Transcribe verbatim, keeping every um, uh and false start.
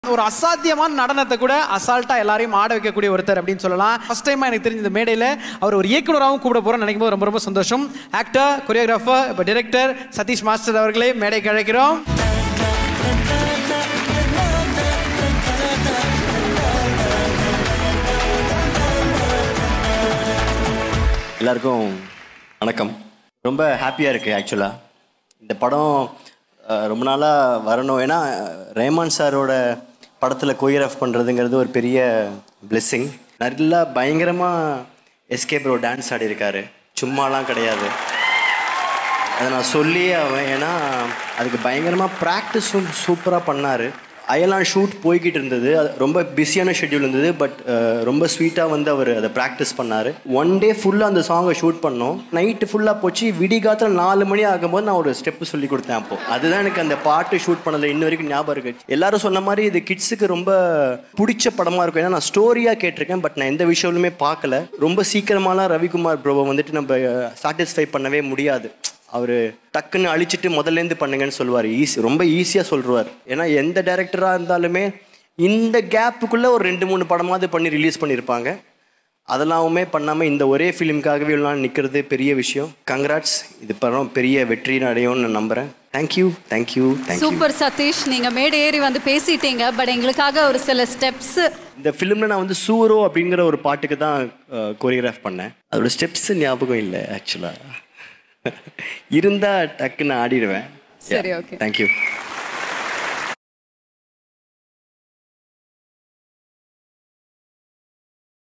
ஒரு அசாத்தியமான நடனத்தை கூட அசால்ட்டா எல்லாரையும் ஆட வைக்கக்கூடிய ஒருத்தர் அப்படின்னு சொல்லலாம். ஃபர்ஸ்ட் டைமா எனக்கு தெரிஞ்ச இந்த மேடையில் அவர் ஒரு இயக்குனராகவும் கூப்பிட போறோம்னு நினைக்கும் போது ரொம்ப ரொம்ப சந்தோஷம். ஆக்டர், கொரியோகிராஃபர், இப்போ டைரக்டர் சதீஷ் மாஸ்டர் அவர்களே மேடைக்கு அழைக்கிறோம். எல்லாருக்கும் வணக்கம். ரொம்ப ஹாப்பியாக இருக்குது. ஆக்சுவலாக இந்த படம் ரொம்ப நாளாக வரணும். ஏன்னா ரஹ்மான் சாரோட படத்தில் கோரியோகிராஃப் பண்ணுறதுங்கிறது ஒரு பெரிய பிளெஸ்ஸிங். நல்லா பயங்கரமாக எஸ்கே ப்ரோ டான்ஸ் ஆடியிருக்காரு, சும்மாலாம் கிடையாது. அதை நான் சொல்லியே அவன், ஏன்னா அதுக்கு பயங்கரமாக ப்ராக்டிஸும் சூப்பராக பண்ணார். அயலான் ஷூட் போய்கிட்டு இருந்தது, அது ரொம்ப பிஸியான ஷெட்யூல் இருந்தது. பட் ரொம்ப ஸ்வீட்டாக வந்து அவர் அதை ப்ராக்டிஸ் பண்ணார். ஒன் டே ஃபுல்லாக அந்த சாங்கை ஷூட் பண்ணோம். நைட்டு ஃபுல்லாக போச்சு. விடிகாத்தில் நாலு மணி ஆகும்போது நான் ஒரு ஸ்டெப்பு சொல்லி கொடுத்தேன். அப்போது அதுதான் எனக்கு அந்த பாட்டு ஷூட் பண்ணதில் இன்ன வரைக்கும் ஞாபகம் இருக்குது. எல்லாரும் சொன்ன மாதிரி இது கிட்ஸுக்கு ரொம்ப பிடிச்ச படமாக இருக்கும். ஏன்னா நான் ஸ்டோரியாக கேட்டிருக்கேன், பட் நான் எந்த விஷயமுமே பார்க்கல. ரொம்ப சீக்கிரமாலாம் ரவிக்குமார் ப்ரோவை வந்துட்டு நம்ம சாட்டிஸ்ஃபை பண்ணவே முடியாது. அவர் டக்குன்னு அழிச்சிட்டு முதல்லேருந்து பண்ணுங்கன்னு சொல்லுவார். ஈஸி ரொம்ப ஈஸியாக சொல்லுவார். ஏன்னா எந்த டைரக்டராக இருந்தாலுமே இந்த கேப்புக்குள்ளே ஒரு ரெண்டு மூணு படமாவது பண்ணி ரிலீஸ் பண்ணியிருப்பாங்க. அதெல்லாமே பண்ணாமல் இந்த ஒரே ஃபிலிமுக்காகவே எல்லாம் நிற்கிறது பெரிய விஷயம். கங்க்ராட்ஸ். இது படம் பெரிய வெற்றி அடையும்னு நான் நம்புகிறேன். Thank you thank you thank you. Super Satish, நீங்கள் மேடை ஏறி வந்து பேசிட்டீங்க. பட் எங்களுக்காக ஒரு சில ஸ்டெப்ஸ். இந்த ஃபிலிமில் நான் வந்து சூரோ அப்படிங்கிற ஒரு பாட்டுக்கு தான் கோரியோகிராஃப் பண்ணேன். அதோட ஸ்டெப்ஸ் ஞாபகம் இல்லை ஆக்சுவலாக. இருந்தா டக்குன்னு ஆடிடுவேன். சரி, ஓகே. தேங்க்யூ.